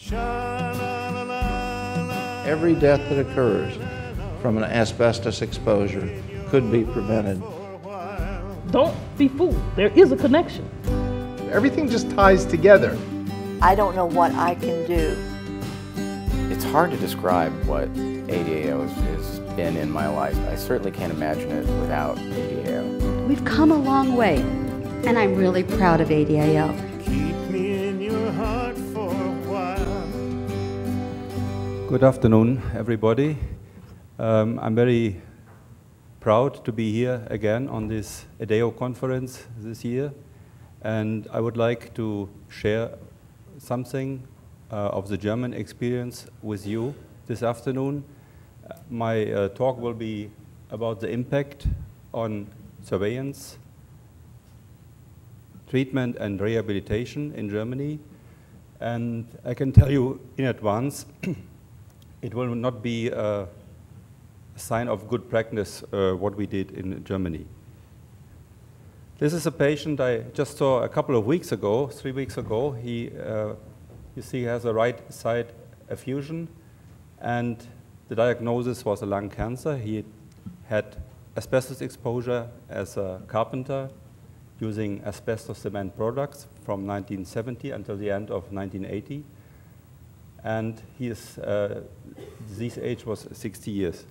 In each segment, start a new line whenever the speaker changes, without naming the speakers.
Every death that occurs from an asbestos exposure could be prevented.
Don't be fooled. There is a connection.
Everything just ties together.
I don't know what I can do.
It's hard to describe what ADAO has been in my life. I certainly can't imagine it without ADAO.
We've come a long way, and I'm really proud of ADAO.
Keep me in your heart for a while.
Good afternoon, everybody. I'm very proud to be here again on this ADAO conference this year, and I would like to share something of the German experience with you this afternoon. My talk will be about the impact on surveillance, treatment and rehabilitation in Germany. And I can tell you in advance, it will not be a sign of good practice what we did in Germany. This is a patient I just saw a couple of weeks ago, 3 weeks ago. He, you see, has a right side effusion, and the diagnosis was a lung cancer. He had asbestos exposure as a carpenter using asbestos cement products from 1970 until the end of 1980. And his disease age was 60 years.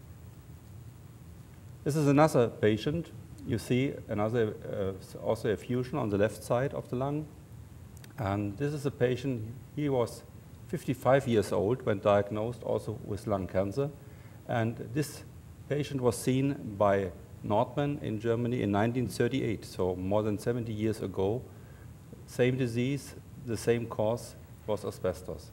This is another patient. You see another also effusion on the left side of the lung. And this is a patient, he was 55 years old when diagnosed also with lung cancer. And this patient was seen by Nordmann in Germany in 1938, so more than 70 years ago. Same disease, the same cause was asbestos.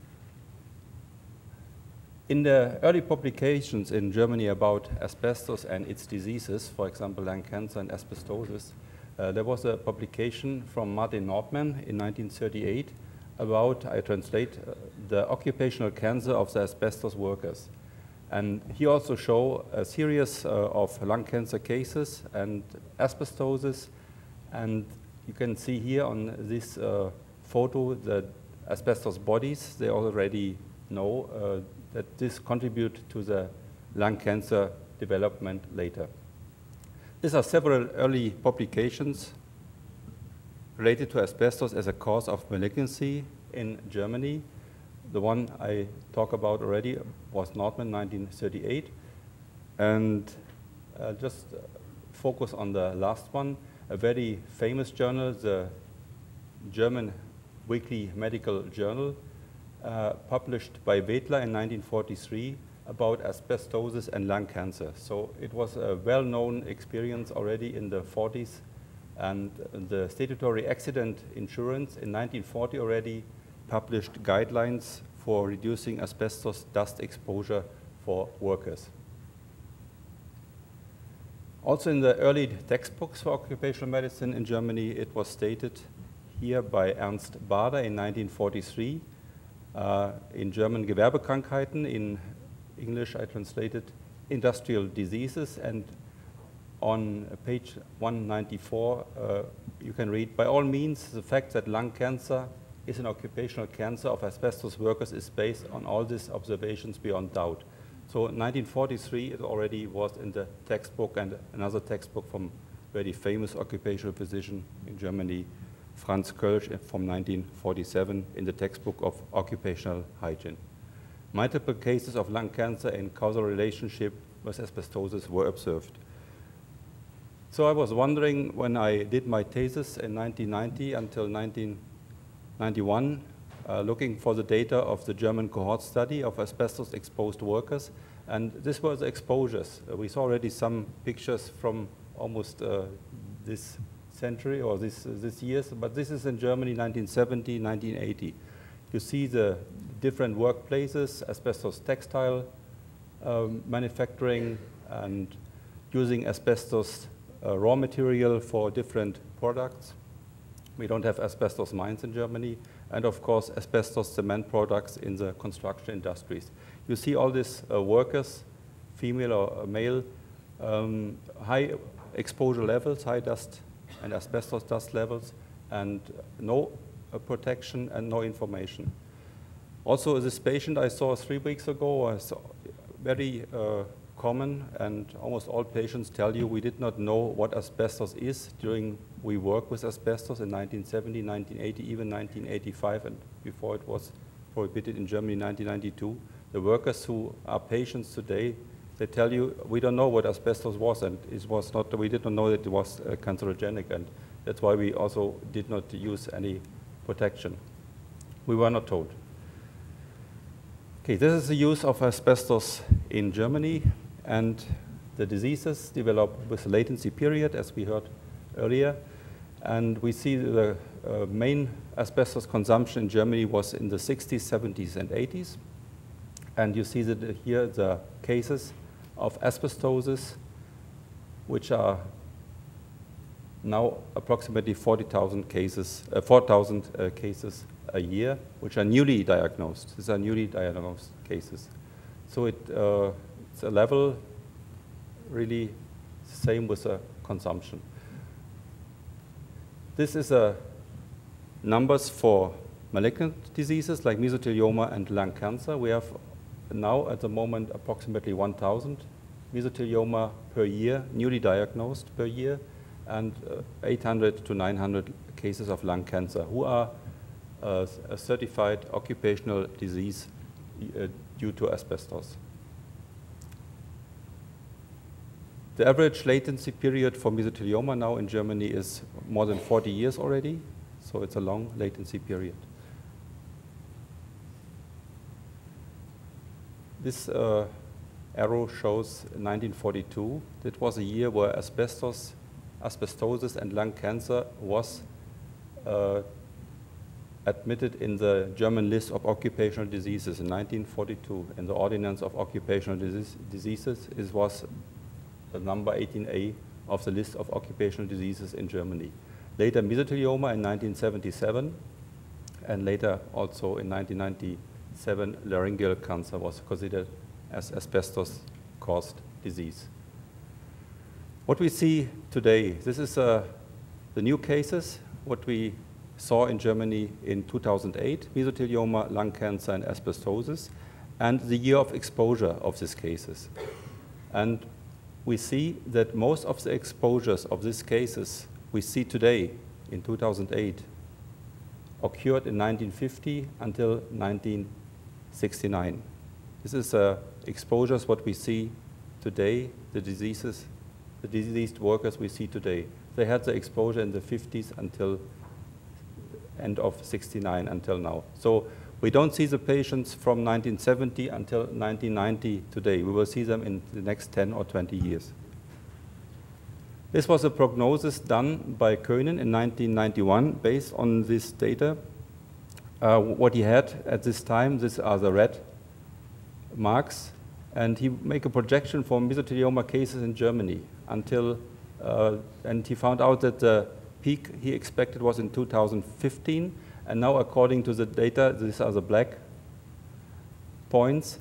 In the early publications in Germany about asbestos and its diseases, for example, lung cancer and asbestosis, there was a publication from Martin Nordmann in 1938 about, I translate, the occupational cancer of the asbestos workers. And he also showed a series of lung cancer cases and asbestosis. And you can see here on this photo the asbestos bodies. They already know that this contribute to the lung cancer development later. These are several early publications related to asbestos as a cause of malignancy in Germany. The one I talked about already was Nordmann, 1938. And just focus on the last one, a very famous journal, the German Weekly Medical Journal, published by Wedler in 1943 about asbestosis and lung cancer. So it was a well-known experience already in the 40s, and the statutory accident insurance in 1940 already published guidelines for reducing asbestos dust exposure for workers. Also in the early textbooks for occupational medicine in Germany, it was stated here by Ernst Bader in 1943, in German Gewerbekrankheiten, in English I translated industrial diseases, and on page 194 you can read, by all means, the fact that lung cancer is an occupational cancer of asbestos workers is based on all these observations beyond doubt. So in 1943 it already was in the textbook, and another textbook from very famous occupational physician in Germany, Franz Kölsch, from 1947 in the textbook of occupational hygiene. Multiple cases of lung cancer in causal relationship with asbestosis were observed. So I was wondering when I did my thesis in 1990 until 1991, looking for the data of the German cohort study of asbestos-exposed workers, and this was exposures. We saw already some pictures from almost this century or this years, but this is in Germany 1970, 1980. You see the different workplaces, asbestos textile manufacturing, and using asbestos raw material for different products. We don't have asbestos mines in Germany, and of course asbestos cement products in the construction industries. You see all these workers, female or male, high exposure levels, high dust and asbestos dust levels, and no protection and no information. Also, this patient I saw 3 weeks ago was very common, and almost all patients tell you we did not know what asbestos is during we worked with asbestos in 1970, 1980, even 1985, and before it was prohibited in Germany in 1992. The workers who are patients today, they tell you we don't know what asbestos was, and it was not. We did not know that it was cancerogenic, and that's why we also did not use any protection. We were not told. Okay, this is the use of asbestos in Germany, and the diseases develop with a latency period, as we heard earlier. And we see the main asbestos consumption in Germany was in the 60s, 70s, and 80s. And you see that here the cases of asbestosis, which are now approximately 4,000 cases a year, which are newly diagnosed. These are newly diagnosed cases. So it's a level really same with the consumption. This is numbers for malignant diseases like mesothelioma and lung cancer. We have now at the moment approximately 1,000 mesothelioma per year, newly diagnosed per year, and 800 to 900 cases of lung cancer who are a certified occupational disease due to asbestos. The average latency period for mesothelioma now in Germany is more than 40 years already, so it's a long latency period. This arrow shows 1942. That was a year where asbestosis and lung cancer was admitted in the German list of occupational diseases in 1942. In the Ordinance of Occupational Diseases, it was the number 18A of the list of occupational diseases in Germany. Later mesothelioma in 1977, and later also in 1997, laryngeal cancer was considered as asbestos-caused disease. What we see today, this is the new cases, what we saw in Germany in 2008, mesothelioma, lung cancer, and asbestosis, and the year of exposure of these cases. And we see that most of the exposures of these cases we see today in 2008 occurred in 1950 until 1969. This is exposures what we see today, the diseases, the diseased workers we see today. They had the exposure in the 50s until end of 69 until now. So we don't see the patients from 1970 until 1990 today. We will see them in the next 10 or 20 years. This was a prognosis done by Koenen in 1991 based on this data. What he had at this time, these are the red marks, and he made a projection for mesothelioma cases in Germany until, and he found out that the peak he expected was in 2015, and now according to the data, these are the black points.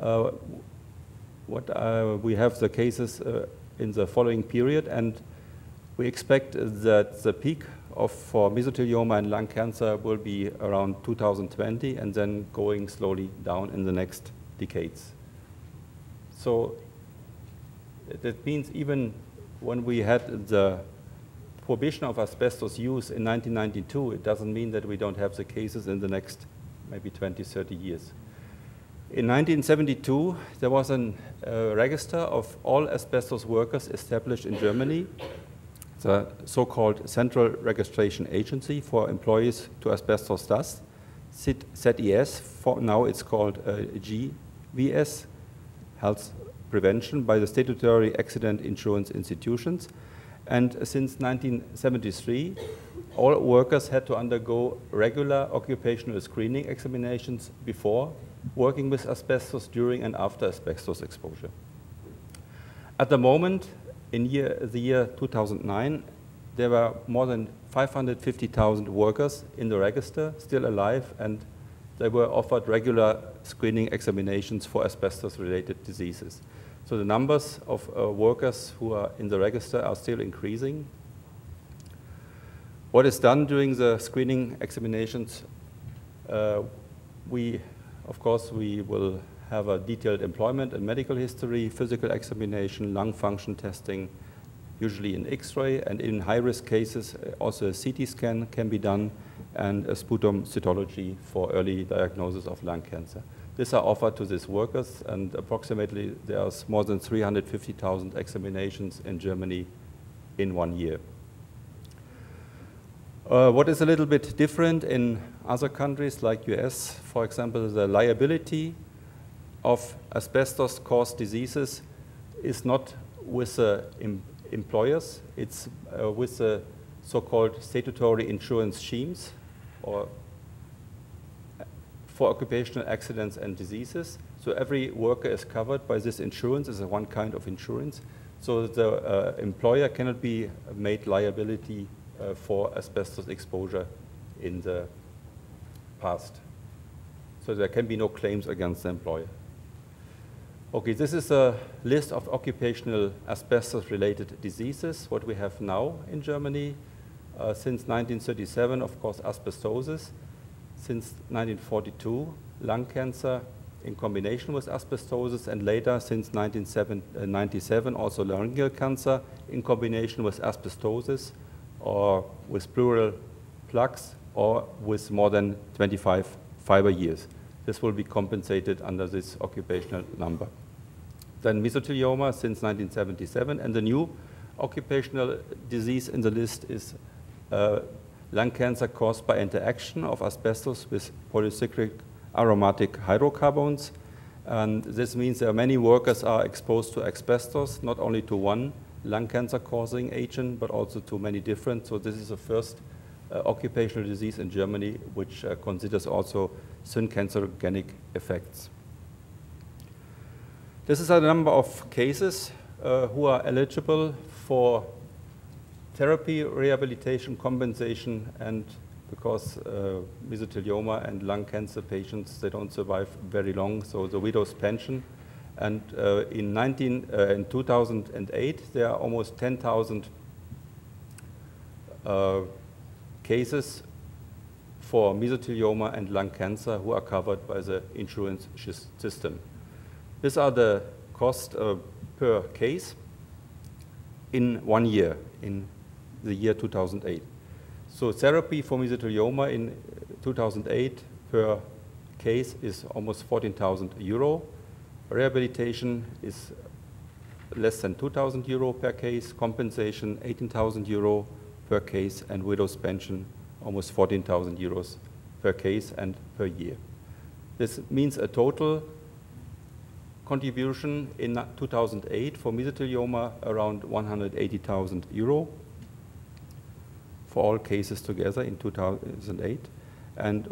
We have the cases in the following period, and we expect that the peak for mesothelioma and lung cancer will be around 2020, and then going slowly down in the next decades. So that means even when we had the prohibition of asbestos use in 1992, it doesn't mean that we don't have the cases in the next maybe 20, 30 years. In 1972, there was a register of all asbestos workers established in Germany, the so-called Central Registration Agency for Employees to Asbestos Dust, ZES, now it's called GVS, Health Prevention, by the statutory accident insurance institutions. And since 1973, all workers had to undergo regular occupational screening examinations before working with asbestos, during and after asbestos exposure. At the moment, in the year 2009, there were more than 550,000 workers in the register, still alive, and they were offered regular screening examinations for asbestos-related diseases. So the numbers of workers who are in the register are still increasing. What is done during the screening examinations? We of course, we will have a detailed employment and medical history, physical examination, lung function testing, usually in X-ray, and in high-risk cases, also a CT scan can be done, and a sputum cytology for early diagnosis of lung cancer. These are offered to these workers, and approximately there's more than 350,000 examinations in Germany in 1 year. What is a little bit different in other countries like US, for example, the liability of asbestos-caused diseases is not with the employers, it's with the so-called statutory insurance schemes or for occupational accidents and diseases. So every worker is covered by this insurance, is one kind of insurance. So the employer cannot be made liability for asbestos exposure in the past. So there can be no claims against the employer. Okay, this is a list of occupational asbestos-related diseases, what we have now in Germany. Since 1937, of course, asbestosis. Since 1942, lung cancer in combination with asbestosis, and later, since 1997, also laryngeal cancer in combination with asbestosis or with pleural plugs or with more than 25 fiber years. This will be compensated under this occupational number. Then mesothelioma since 1977, and the new occupational disease in the list is lung cancer caused by interaction of asbestos with polycyclic aromatic hydrocarbons. And this means that many workers are exposed to asbestos, not only to one lung cancer causing agent, but also to many different. So this is the first occupational disease in Germany which considers also syncancerogenic effects. This is a number of cases who are eligible for therapy, rehabilitation, compensation, and because mesothelioma and lung cancer patients, they don't survive very long, so the widow's pension. And in 2008, there are almost 10,000 cases for mesothelioma and lung cancer who are covered by the insurance system. These are the cost per case in 1 year, in the year 2008. So therapy for mesothelioma in 2008 per case is almost 14,000 euro. Rehabilitation is less than 2,000 euro per case. Compensation, 18,000 euro per case. And widow's pension, almost 14,000 euros per case and per year. This means a total contribution in 2008 for mesothelioma around 180,000 euro for all cases together in 2008, and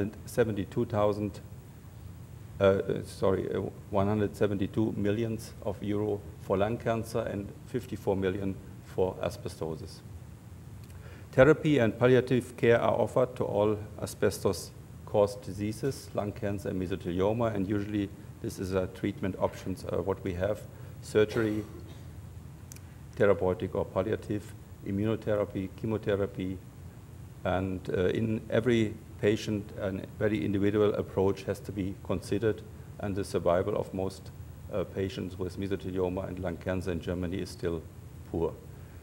172 millions of euro for lung cancer and 54 million for asbestosis. Therapy and palliative care are offered to all asbestos-caused diseases, lung cancer and mesothelioma, and usually this is a treatment options, what we have: surgery, therapeutic or palliative, immunotherapy, chemotherapy, and in every patient, a very individual approach has to be considered, and the survival of most patients with mesothelioma and lung cancer in Germany is still poor.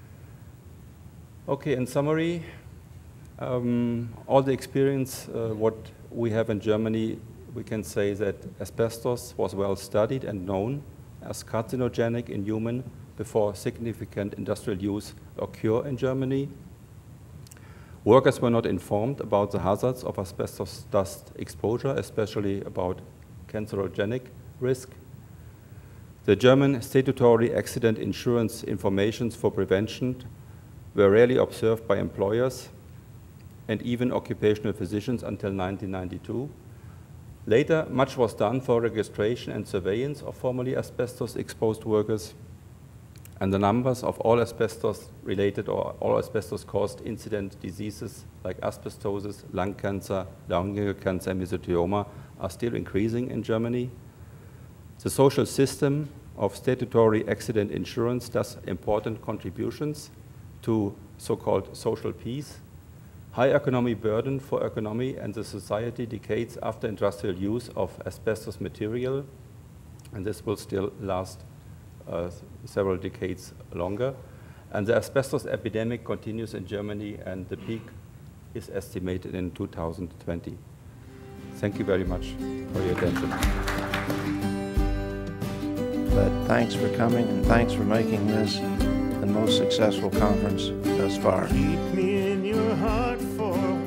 Okay, in summary, all the experience what we have in Germany, we can say that asbestos was well studied and known as carcinogenic in human before significant industrial use occurred in Germany. Workers were not informed about the hazards of asbestos dust exposure, especially about cancerogenic risk. The German statutory accident insurance informations for prevention were rarely observed by employers and even occupational physicians until 1992. Later, much was done for registration and surveillance of formerly asbestos-exposed workers, and the numbers of all asbestos-related or all asbestos-caused incident diseases like asbestosis, lung cancer, laryngeal cancer, and mesothelioma are still increasing in Germany. The social system of statutory accident insurance does important contributions to so-called social peace, high economic burden for economy and the society decades after industrial use of asbestos material, and this will still last several decades longer. And the asbestos epidemic continues in Germany, and the peak is estimated in 2020. Thank you very much for your attention.
But thanks for coming, and thanks for making this the most successful conference thus far.
Keep me in your heart for